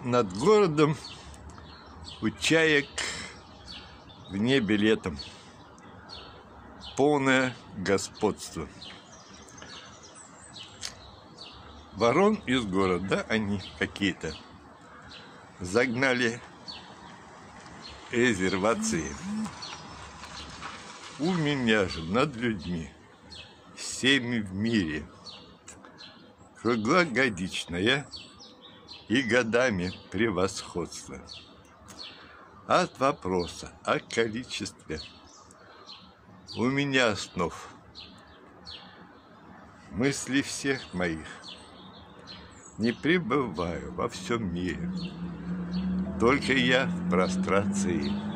Над городом у чаек в небе летом полное господство. Ворон из города, они какие-то, загнали резервации. У меня же над людьми всеми в мире круглогодичная и годами превосходство. От вопроса о количестве у меня основ мысли всех моих не пребываю во всем мире, только я в прострации.